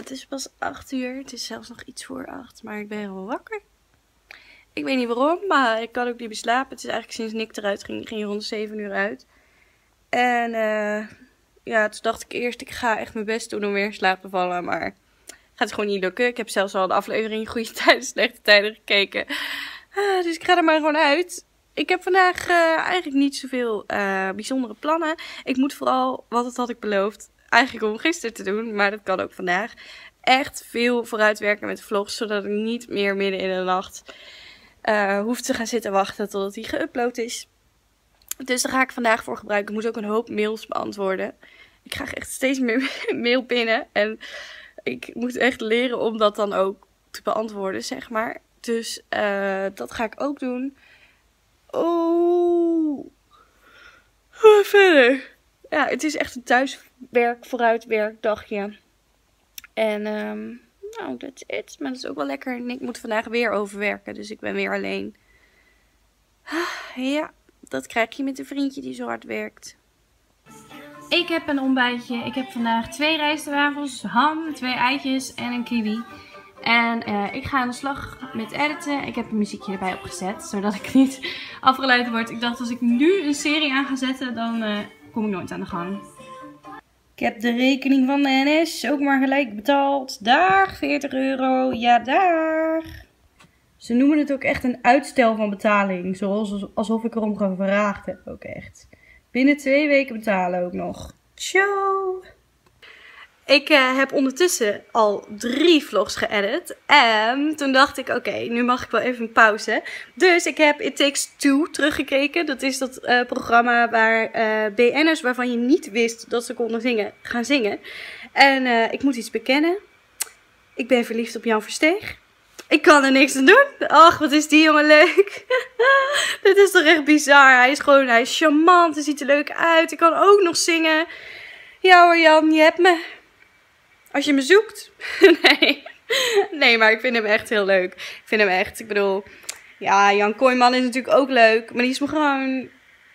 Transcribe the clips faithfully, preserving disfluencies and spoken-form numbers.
Het is pas acht uur. Het is zelfs nog iets voor acht. Maar ik ben gewoon wakker. Ik weet niet waarom, maar ik kan ook niet meer slapen. Het is eigenlijk sinds Nick eruit ging. ging rond de zeven uur uit. En uh, ja, toen dacht ik eerst, ik ga echt mijn best doen om weer in slaap te vallen. Maar gaat het gewoon niet lukken. Ik heb zelfs al de aflevering Goede Tijden, Slechte Tijden gekeken. Uh, dus ik ga er maar gewoon uit. Ik heb vandaag uh, eigenlijk niet zoveel uh, bijzondere plannen. Ik moet vooral, wat het had ik beloofd, eigenlijk om gisteren te doen. Maar dat kan ook vandaag. Echt veel vooruitwerken met vlogs. Zodat ik niet meer midden in de nacht uh, hoef te gaan zitten wachten totdat hij geüpload is. Dus daar ga ik vandaag voor gebruiken. Ik moet ook een hoop mails beantwoorden. Ik krijg echt steeds meer mail binnen. En ik moet echt leren om dat dan ook te beantwoorden, zeg maar. Dus uh, dat ga ik ook doen. Oh. Verder. Ja, het is echt een thuiswerk, vooruitwerk dagje. En um, nou, that's it. Maar dat is ook wel lekker. En ik moet vandaag weer overwerken. Dus ik ben weer alleen. Ja, dat krijg je met een vriendje die zo hard werkt. Ik heb een ontbijtje. Ik heb vandaag twee rijstwafels, ham, twee eitjes en een kiwi. En uh, ik ga aan de slag met editen. Ik heb een muziekje erbij opgezet, zodat ik niet afgeleid word. Ik dacht, als ik nu een serie aan ga zetten, dan uh, kom ik nooit aan de gang. Ik heb de rekening van de N S ook maar gelijk betaald. Dag, veertig euro. Ja, dag. Ze noemen het ook echt een uitstel van betaling. Zoals, alsof ik erom gevraagd heb ook echt. Binnen twee weken betalen ook nog. Ciao. Ik uh, heb ondertussen al drie vlogs geëdit. En toen dacht ik, oké, okay, nu mag ik wel even een pauze. Dus ik heb It Takes Two teruggekeken. Dat is dat uh, programma waar uh, B N'ers waarvan je niet wist dat ze konden zingen, gaan zingen. En uh, ik moet iets bekennen. Ik ben verliefd op Jan Versteeg. Ik kan er niks aan doen. Ach, wat is die jongen leuk. Dit is toch echt bizar. Hij is gewoon, hij is charmant. Hij ziet er leuk uit. Ik kan ook nog zingen. Ja hoor Jan, je hebt me. Als je me zoekt. Nee. Nee, maar ik vind hem echt heel leuk. Ik vind hem echt, ik bedoel. Ja, Jan Kooijman is natuurlijk ook leuk. Maar die is me gewoon.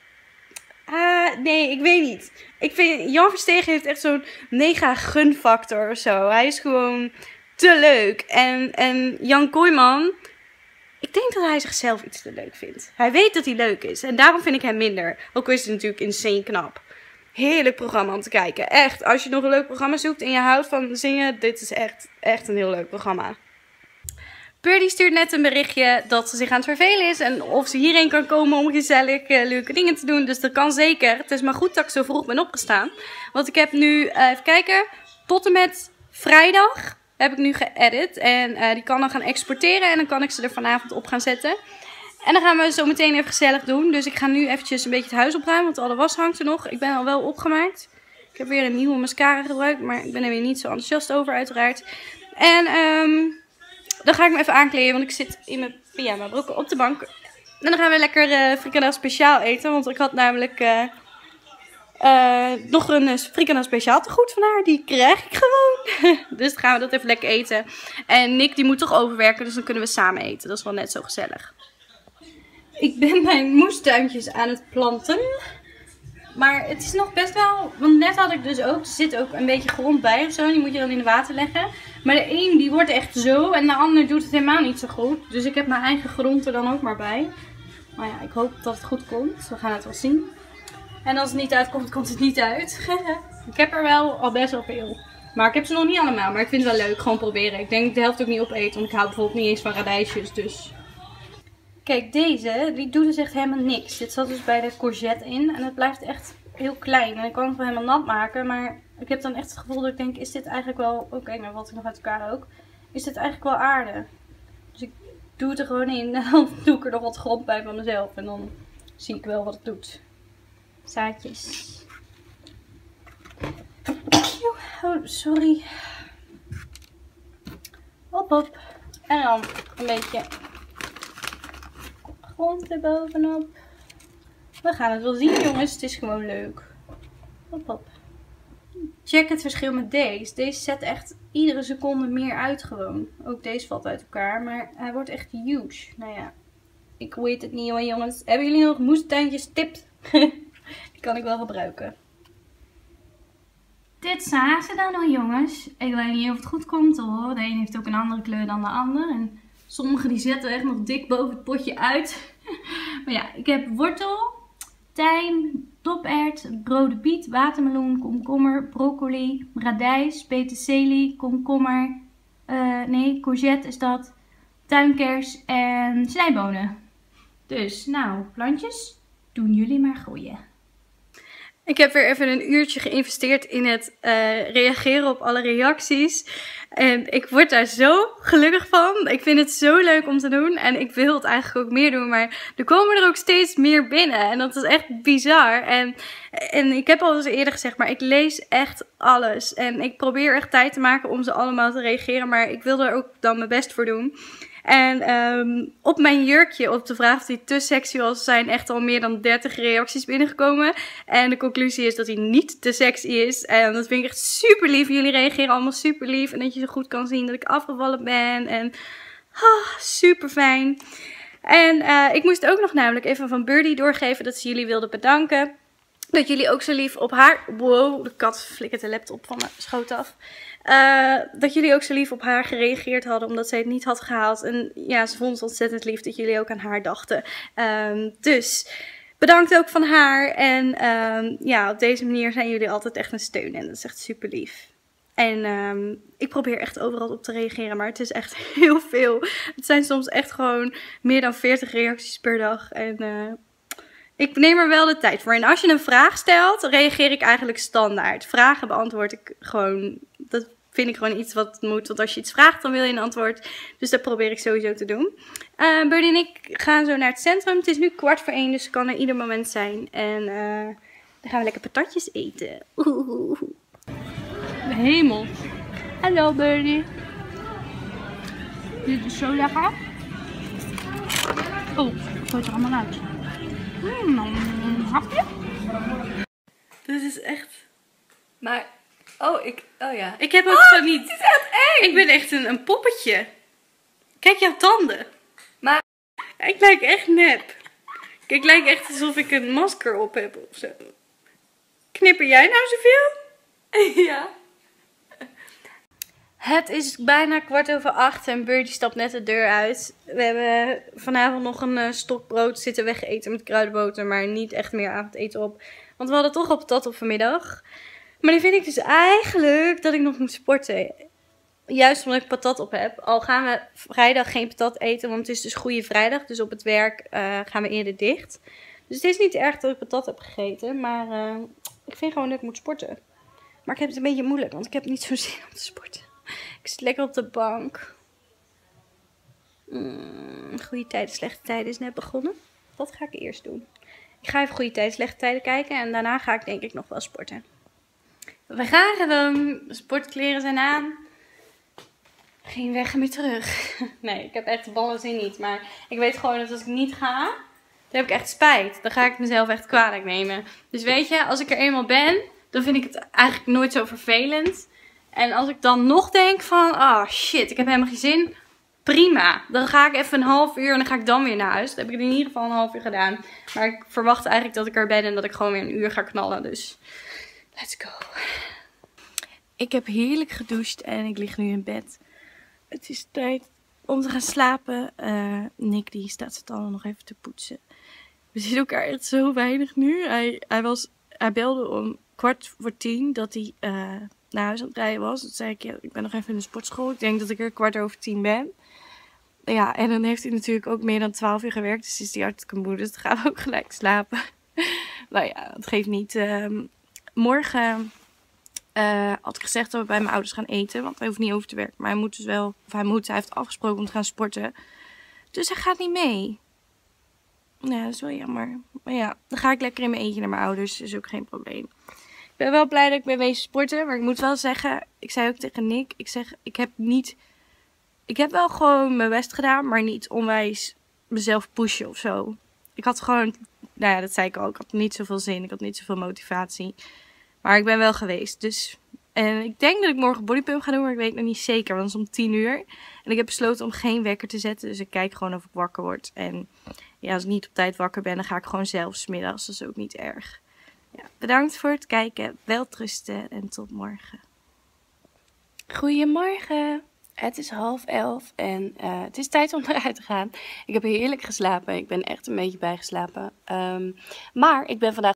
Ah, nee, ik weet niet. Ik vind, Jan Versteeg heeft echt zo'n mega gunfactor of zo. Hij is gewoon te leuk. En, en Jan Kooijman, ik denk dat hij zichzelf iets te leuk vindt. Hij weet dat hij leuk is. En daarom vind ik hem minder. Ook is het natuurlijk insane knap. Heerlijk programma om te kijken. Echt, als je nog een leuk programma zoekt en je houdt van zingen, dit is echt, echt een heel leuk programma. Birdie stuurt net een berichtje dat ze zich aan het vervelen is. En of ze hierheen kan komen om gezellig uh, leuke dingen te doen. Dus dat kan zeker. Het is maar goed dat ik zo vroeg ben opgestaan. Want ik heb nu, uh, even kijken, tot en met vrijdag heb ik nu geëdit. En uh, die kan dan gaan exporteren en dan kan ik ze er vanavond op gaan zetten. En dan gaan we zo meteen even gezellig doen. Dus ik ga nu eventjes een beetje het huis opruimen, want alle was hangt er nog. Ik ben al wel opgemaakt. Ik heb weer een nieuwe mascara gebruikt, maar ik ben er weer niet zo enthousiast over uiteraard. En um, dan ga ik me even aankleden, want ik zit in mijn pyjama broeken op de bank. En dan gaan we lekker uh, frikandel speciaal eten, want ik had namelijk uh, uh, nog een uh, frikandel speciaal te goed van haar. Die krijg ik gewoon. Dus dan gaan we dat even lekker eten. En Nick die moet toch overwerken, dus dan kunnen we samen eten. Dat is wel net zo gezellig. Ik ben mijn moestuintjes aan het planten. Maar het is nog best wel. Want net had ik dus ook. Er zit ook een beetje grond bij of zo. Die moet je dan in het water leggen. Maar de een die wordt echt zo. En de ander doet het helemaal niet zo goed. Dus ik heb mijn eigen grond er dan ook maar bij. Maar ja, ik hoop dat het goed komt. We gaan het wel zien. En als het niet uitkomt, komt het niet uit. Ik heb er wel al best wel veel. Maar ik heb ze nog niet allemaal. Maar ik vind het wel leuk. Gewoon proberen. Ik denk dat ik de helft ook niet opeten. Want ik hou bijvoorbeeld niet eens van radijsjes. Dus. Kijk, deze, die doet dus echt helemaal niks. Dit zat dus bij de courgette in. En het blijft echt heel klein. En ik kan het wel helemaal nat maken. Maar ik heb dan echt het gevoel dat ik denk, is dit eigenlijk wel... Oké, okay, nou wat ik nog uit elkaar ook. Is dit eigenlijk wel aarde? Dus ik doe het er gewoon in. En dan doe ik er nog wat grond bij van mezelf. En dan zie ik wel wat het doet. Zaadjes. Oh, sorry. Hop, hop. En dan een beetje grond erbovenop. We gaan het wel zien, jongens. Het is gewoon leuk. Hop, hop. Check het verschil met deze. Deze zet echt iedere seconde meer uit gewoon. Ook deze valt uit elkaar. Maar hij wordt echt huge. Nou ja. Ik weet het niet hoor, jongens. Hebben jullie nog moestuintjes tips? Die kan ik wel gebruiken. Dit zagen ze dan nog, jongens. Ik weet niet of het goed komt hoor. De een heeft ook een andere kleur dan de ander. En sommige die zetten echt nog dik boven het potje uit. Maar ja, ik heb wortel, tijm, dopert, rode biet, watermeloen, komkommer, broccoli, radijs, peterselie, komkommer, uh, nee, courgette is dat, tuinkers en snijbonen. Dus, nou, plantjes, doen jullie maar groeien. Ik heb weer even een uurtje geïnvesteerd in het uh, reageren op alle reacties. En ik word daar zo gelukkig van. Ik vind het zo leuk om te doen. En ik wil het eigenlijk ook meer doen. Maar er komen er ook steeds meer binnen. En dat is echt bizar. En, en ik heb al eens eerder gezegd, maar ik lees echt alles. En ik probeer echt tijd te maken om ze allemaal te reageren. Maar ik wil er ook dan mijn best voor doen. En um, op mijn jurkje, op de vraag of die te sexy was, zijn echt al meer dan dertig reacties binnengekomen. En de conclusie is dat hij niet te sexy is. En dat vind ik echt super lief. Jullie reageren allemaal super lief. En dat je zo goed kan zien dat ik afgevallen ben. En oh, super fijn. En uh, ik moest ook nog namelijk even van Birdie doorgeven dat ze jullie wilde bedanken. Dat jullie ook zo lief op haar... Wow, de kat flikkert de laptop van mijn schoot af. Uh, dat jullie ook zo lief op haar gereageerd hadden, omdat zij het niet had gehaald. En ja, ze vond het ontzettend lief dat jullie ook aan haar dachten. Um, dus bedankt ook van haar. En um, ja, op deze manier zijn jullie altijd echt een steun. En dat is echt super lief. En um, ik probeer echt overal op te reageren, maar het is echt heel veel. Het zijn soms echt gewoon meer dan veertig reacties per dag. En uh, ik neem er wel de tijd voor. En als je een vraag stelt, reageer ik eigenlijk standaard. Vragen beantwoord ik gewoon... Dat vind ik gewoon iets wat moet. Want als je iets vraagt, dan wil je een antwoord. Dus dat probeer ik sowieso te doen. Uh, Birdie en ik gaan zo naar het centrum. Het is nu kwart voor één, dus het kan er ieder moment zijn. En uh, dan gaan we lekker patatjes eten. Oeh. De hemel. Hallo Birdie. Dit is zo lekker. Oh, het gooit er allemaal uit. Mm, een hapje. Dit is echt... Maar... Oh, ik... Oh ja. Ik heb ook oh, zo niet... Het is echt eng! Ik ben echt een, een poppetje. Kijk jouw tanden. Maar... Ik lijk echt nep. Ik lijk echt alsof ik een masker op heb of zo. Knipper jij nou zoveel? Ja. Het is bijna kwart over acht en Birdie stapt net de deur uit. We hebben vanavond nog een uh, stokbrood zitten wegeten met kruidenboter, maar niet echt meer avondeten op. Want we hadden toch al patat op vanmiddag. Maar nu vind ik dus eigenlijk dat ik nog moet sporten. Juist omdat ik patat op heb. Al gaan we vrijdag geen patat eten, want het is dus Goede Vrijdag. Dus op het werk uh, gaan we eerder dicht. Dus het is niet erg dat ik patat heb gegeten, maar uh, ik vind gewoon dat ik moet sporten. Maar ik heb het een beetje moeilijk, want ik heb niet zo'n zin om te sporten. Ik zit lekker op de bank. Mm, goede tijden, slechte tijden is net begonnen. Dat ga ik eerst doen. Ik ga even goede tijden, slechte tijden kijken. En daarna ga ik denk ik nog wel sporten. We gaan gewoon. De sportkleren zijn aan. Geen weg meer terug. Nee, ik heb echt de ballen zin niet. Maar ik weet gewoon dat als ik niet ga, dan heb ik echt spijt. Dan ga ik mezelf echt kwalijk nemen. Dus weet je, als ik er eenmaal ben, dan vind ik het eigenlijk nooit zo vervelend. En als ik dan nog denk van, oh shit, ik heb helemaal geen zin. Prima. Dan ga ik even een half uur en dan ga ik dan weer naar huis. Dat heb ik in ieder geval een half uur gedaan. Maar ik verwacht eigenlijk dat ik er ben en dat ik gewoon weer een uur ga knallen. Dus let's go. Ik heb heerlijk gedoucht en ik lig nu in bed. Het is tijd om te gaan slapen. Uh, Nick die staat z'n tanden nog even te poetsen. We zien elkaar echt zo weinig nu. Hij, hij, was, hij belde om kwart voor tien dat hij uh, naar huis aan het rijden was. Toen zei ik, ja, ik ben nog even in de sportschool. Ik denk dat ik er kwart over tien ben. Ja, en dan heeft hij natuurlijk ook meer dan twaalf uur gewerkt. Dus is hij hartstikke moe. Dus dan gaan we ook gelijk slapen. Nou ja, dat geeft niet. Uh, morgen uh, had ik gezegd dat we bij mijn ouders gaan eten. Want hij hoeft niet over te werken. Maar hij moet dus wel, of hij moet, hij heeft afgesproken om te gaan sporten. Dus hij gaat niet mee. Ja, dat is wel jammer. Maar ja, dan ga ik lekker in mijn eentje naar mijn ouders. Dat is ook geen probleem. Ik ben wel blij dat ik ben wezen sporten. Maar ik moet wel zeggen, ik zei ook tegen Nick. Ik zeg, ik heb niet... Ik heb wel gewoon mijn best gedaan, maar niet onwijs mezelf pushen of zo. Ik had gewoon, nou ja, dat zei ik ook. Ik had niet zoveel zin, ik had niet zoveel motivatie. Maar ik ben wel geweest, dus... En ik denk dat ik morgen bodypump ga doen, maar ik weet nog niet zeker. Want het is om tien uur. En ik heb besloten om geen wekker te zetten. Dus ik kijk gewoon of ik wakker word. En ja, als ik niet op tijd wakker ben, dan ga ik gewoon zelf 's middags. Dat is ook niet erg. Ja, bedankt voor het kijken. Welterusten en tot morgen. Goedemorgen. Het is half elf en uh, het is tijd om eruit te gaan. Ik heb heerlijk geslapen. Ik ben echt een beetje bijgeslapen. Um, maar ik ben vandaag